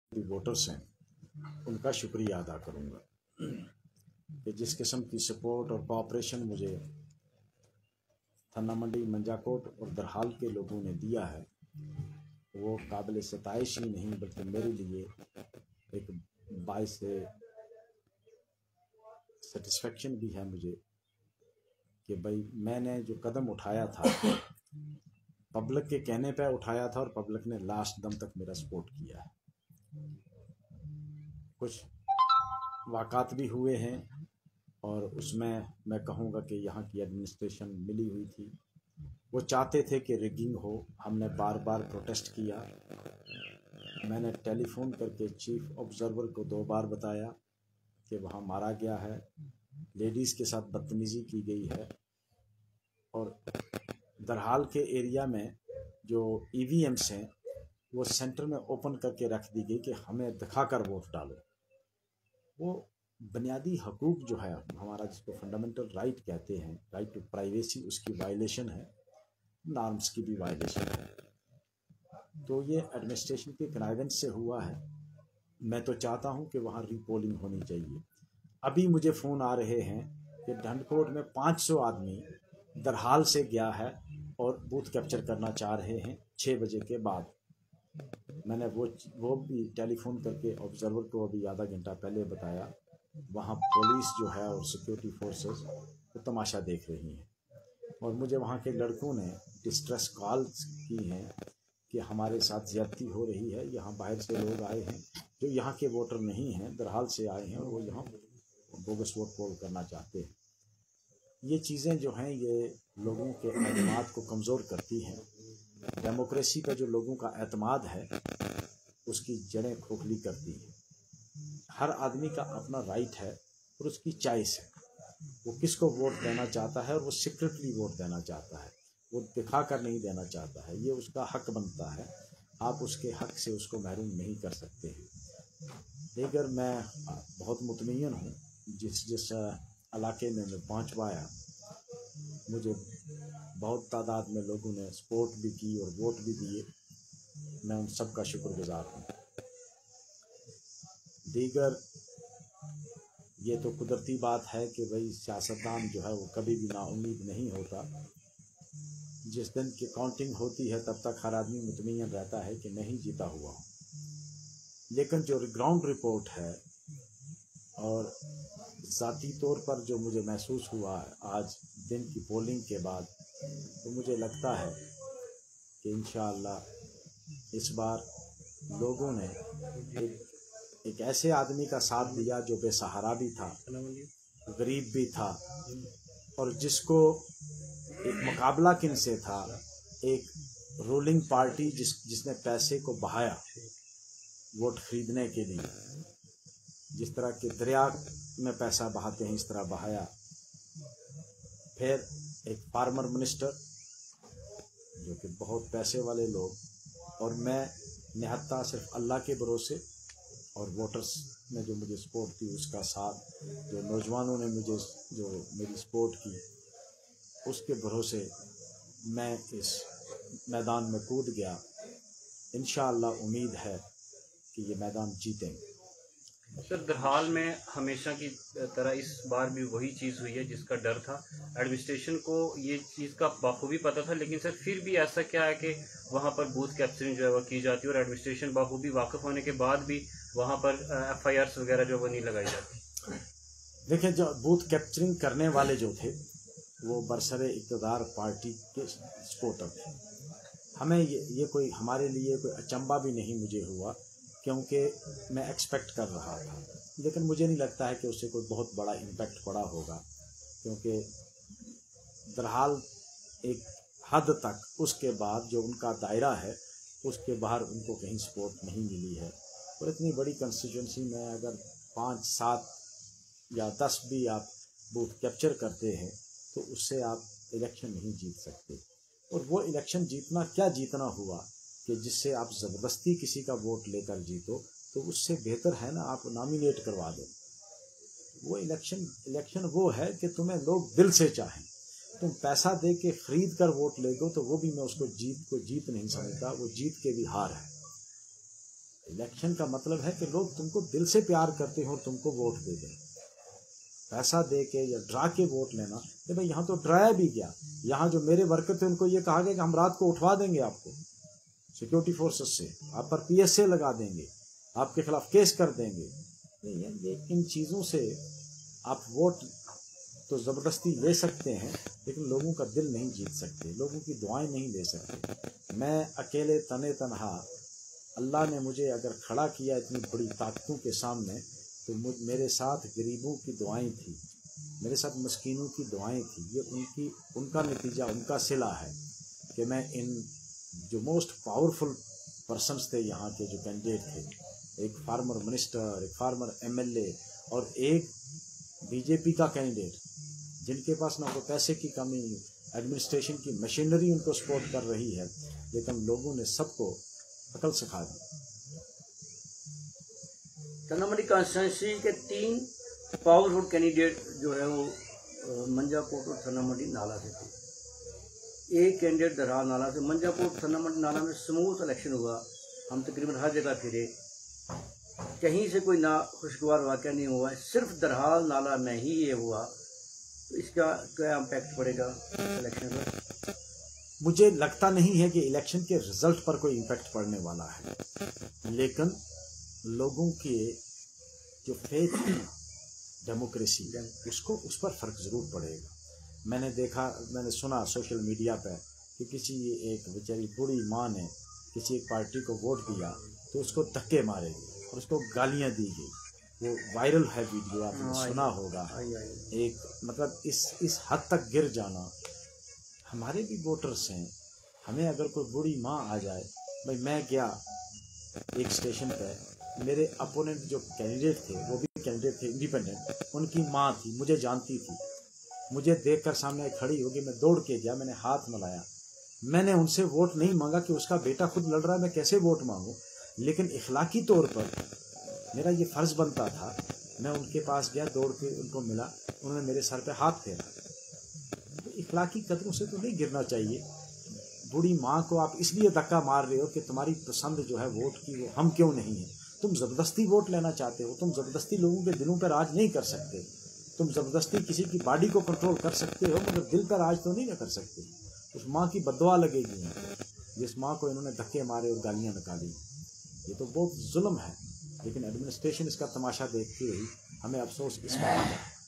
Voters हैं उनका शुक्रिया अदा करूंगा कि जिस किस्म की सपोर्ट और कोऑपरेशन मुझे थन्ना मंडी, मंजाकोट और दरहाल के लोगों ने दिया है वो काबिल सताइश ही नहीं बल्कि मेरे लिए एक बाइस सेटिस्फेक्शन भी है मुझे कि भाई मैंने जो कदम उठाया था पब्लिक के कहने पे उठाया था और पब्लिक ने लास्ट दम तक मेरा सपोर्ट किया है। कुछ वाक़ात भी हुए हैं और उसमें मैं कहूँगा कि यहाँ की एडमिनिस्ट्रेशन मिली हुई थी, वो चाहते थे कि रिगिंग हो। हमने बार बार प्रोटेस्ट किया। मैंने टेलीफोन करके चीफ ऑब्जर्वर को 2 बार बताया कि वहाँ मारा गया है, लेडीज़ के साथ बदतमीज़ी की गई है और दरहाल के एरिया में जो EVMs हैं वो सेंटर में ओपन करके रख दी गई कि हमें दिखाकर वोट डालो। वो बुनियादी हकूक़ जो है हमारा, जिसको फंडामेंटल राइट कहते हैं, राइट टू प्राइवेसी, उसकी वायलेशन है, नॉर्म्स की भी वायलेशन है। तो ये एडमिनिस्ट्रेशन के कनाइवेंस से हुआ है। मैं तो चाहता हूँ कि वहाँ रीपोलिंग होनी चाहिए। अभी मुझे फ़ोन आ रहे हैं कि ढंडकोट में 500 आदमी दरहाल से गया है और बूथ कैप्चर करना चाह रहे हैं 6 बजे के बाद। मैंने वो भी टेलीफोन करके ऑब्जर्वर को अभी आधा घंटा पहले बताया। वहाँ पुलिस जो है और सिक्योरिटी फोर्सेस वो तमाशा देख रही हैं और मुझे वहाँ के लड़कों ने डिस्ट्रेस कॉल्स की हैं कि हमारे साथ ज़्यादती हो रही है। यहाँ बाहर से लोग आए हैं जो यहाँ के वोटर नहीं हैं, दरहाल से आए हैं और वो यहाँ बोगस वोट पोल करना चाहते हैं। ये चीज़ें जो हैं ये लोगों के एतमाद को कमज़ोर करती हैं। डेमोक्रेसी पर जो लोगों का एतमाद है उसकी जड़ें खोखली करती हैं। हर आदमी का अपना राइट है और उसकी चॉइस है, वो किसको वोट देना चाहता है और वो सीक्रेटली वोट देना चाहता है, वो दिखा कर नहीं देना चाहता है। ये उसका हक बनता है, आप उसके हक से उसको महरूम नहीं कर सकते हैं। लेकिन मैं बहुत मुतमईन हूँ, जिस इलाके में मैं पहुँच पाया, मुझे बहुत तादाद में लोगों ने सपोर्ट भी की और वोट भी दिए। मैं उन सब का शुक्रगुजार हूँ। दीगर ये तो कुदरती बात है कि भाई सियासतदान जो है वो कभी भी नाउम्मीद नहीं होता। जिस दिन की काउंटिंग होती है तब तक हर आदमी मुतमईन रहता है कि नहीं जीता हुआ हूँ। लेकिन जो ग्राउंड रिपोर्ट है और ज़ाती तौर पर जो मुझे महसूस हुआ आज दिन की पोलिंग के बाद, तो मुझे लगता है कि इंशाअल्लाह इस बार लोगों ने एक ऐसे आदमी का साथ दिया जो बेसहारा भी था, गरीब भी था और जिसको एक मुकाबला किनसे था, एक रूलिंग पार्टी जिसने पैसे को बहाया वोट खरीदने के लिए, जिस तरह के दरिया में पैसा बहाते हैं इस तरह बहाया। फिर एक फार्मर मिनिस्टर जो कि बहुत पैसे वाले लोग, और मैं निहत्ता सिर्फ अल्लाह के भरोसे और वोटर्स ने जो मुझे सपोर्ट की उसका साथ, जो नौजवानों ने मुझे जो मेरी सपोर्ट की उसके भरोसे मैं इस मैदान में कूद गया। इंशाअल्लाह उम्मीद है कि ये मैदान जीतेंगे। सर, दरहाल में हमेशा की तरह इस बार भी वही चीज़ हुई है जिसका डर था। एडमिनिस्ट्रेशन को ये चीज़ का बाखूबी पता था, लेकिन सर फिर भी ऐसा क्या है कि वहाँ पर बूथ कैप्चरिंग जो है वो की जाती है और एडमिनिस्ट्रेशन बाखूबी वाकिफ होने के बाद भी वहाँ पर FIRs वगैरह जो वो नहीं लगाई जाती। देखिए, जो बूथ कैप्चरिंग करने वाले जो थे वो बरसरे इक़्तिदार पार्टी के सपोर्टर थे। हमें ये कोई हमारे लिए कोई अचंभा भी नहीं मुझे हुआ, क्योंकि मैं एक्सपेक्ट कर रहा था। लेकिन मुझे नहीं लगता है कि उससे कोई बहुत बड़ा इम्पैक्ट पड़ा होगा, क्योंकि दरहाल एक हद तक उसके बाद जो उनका दायरा है उसके बाहर उनको कहीं सपोर्ट नहीं मिली है। और इतनी बड़ी कंस्टिट्यूंसी में अगर 5, 7 या 10 भी आप बूथ कैप्चर करते हैं तो उससे आप इलेक्शन नहीं जीत सकते। और वो इलेक्शन जीतना क्या जीतना हुआ कि जिससे आप ज़बरदस्ती किसी का वोट लेकर जीतो, तो उससे बेहतर है ना आप नॉमिनेट करवा दो। वो इलेक्शन वो है कि तुम्हें लोग दिल से चाहें। तुम पैसा दे के खरीद कर वोट ले दो तो वो भी मैं उसको जीत नहीं समझता, वो जीत के भी हार है। इलेक्शन का मतलब है कि लोग तुमको दिल से प्यार करते हो और तुमको वोट दे दें। पैसा दे के या ड्रा के वोट लेना, तो भाई यहाँ तो डराया भी गया। यहाँ जो मेरे वर्कर थे उनको ये कहा गया कि हम रात को उठवा देंगे आपको सिक्योरिटी फोर्सेस से, आप पर PSA लगा देंगे, आपके खिलाफ केस कर देंगे। ये इन चीज़ों से आप वोट तो ज़बरदस्ती ले सकते हैं, लेकिन लोगों का दिल नहीं जीत सकते, लोगों की दुआएं नहीं ले सकते। मैं अकेले तने तनहा, अल्लाह ने मुझे अगर खड़ा किया इतनी बड़ी ताकतों के सामने, तो मेरे साथ गरीबों की दुआएं थी, मेरे साथ मस्कीनों की दुआएं थी। ये उनका नतीजा, उनका सिला है कि मैं इन जो मोस्ट पावरफुल पर्सन्स थे यहाँ के, जो कैंडिडेट थे, एक फार्मर मिनिस्टर, एक फार्मर MLA और एक BJP का कैंडिडेट, जिनके पास ना तो पैसे की कमी, एडमिनिस्ट्रेशन की मशीनरी उनको सपोर्ट कर रही है, लेकिन लोगों ने सबको अकल सिखा दी। थन्नामंडी कॉन्स्टिट्यूंसी के 3 पावरफुल कैंडिडेट जो है वो मंजाकोट और थन्नामंडी नाला से थे। एक कैंडिडेट दरहाल नाला से। मंजाकोट थन्नामंडी नाला में स्मूथ इलेक्शन हुआ, हम तकरीबन हर जगह फिरे, कहीं से कोई ना खुशगवार वाक़या नहीं हुआ, सिर्फ दरहाल नाला में ही ये हुआ। तो इसका क्या इम्पैक्ट पड़ेगा इलेक्शन पर? मुझे लगता नहीं है कि इलेक्शन के रिजल्ट पर कोई इम्पैक्ट पड़ने वाला है, लेकिन लोगों के जो फेथ है डेमोक्रेसी, उसको उस पर फर्क ज़रूर पड़ेगा। मैंने सुना सोशल मीडिया पर कि किसी एक बेचारी बूढ़ी माँ ने किसी एक पार्टी को वोट दिया तो उसको धक्के मारे गए और उसको गालियाँ दी गई। वो वायरल है वीडियो, आपने सुना होगा। एक मतलब इस हद तक गिर जाना। हमारे भी वोटर्स हैं, हमें अगर कोई बूढ़ी माँ आ जाए, भाई मैं गया एक स्टेशन पे, मेरे अपोनेंट जो कैंडिडेट थे, वो भी कैंडिडेट थे इंडिपेंडेंट, उनकी माँ थी, मुझे जानती थी, मुझे देखकर सामने खड़ी होगी, मैं दौड़ के गया, मैंने हाथ मिलाया, मैंने उनसे वोट नहीं मांगा कि उसका बेटा खुद लड़ रहा है, मैं कैसे वोट मांगूं, लेकिन इखलाकी तौर पर मेरा ये फ़र्ज़ बनता था। मैं उनके पास गया, दौड़ के उनको मिला, उन्होंने मेरे सर पे हाथ फेरा। तो इखलाकी कदरों से तो नहीं गिरना चाहिए। बूढ़ी माँ को आप इसलिए धक्का मार रहे हो कि तुम्हारी पसंद जो है वोट की, वो हम क्यों नहीं है। तुम ज़बरदस्ती वोट लेना चाहते हो, तुम ज़बरदस्ती लोगों के दिलों पर राज नहीं कर सकते। तुम ज़बरदस्ती किसी की बॉडी को कंट्रोल कर सकते हो, मगर दिल पर राज तो नहीं कर सकते। उस माँ की बद्दुआ लगेगी जिस माँ को इन्होंने धक्के मारे और गालियाँ निकाली। ये तो बहुत जुल्म है, लेकिन एडमिनिस्ट्रेशन इसका तमाशा देखते हुए हमें अफसोस इस बात का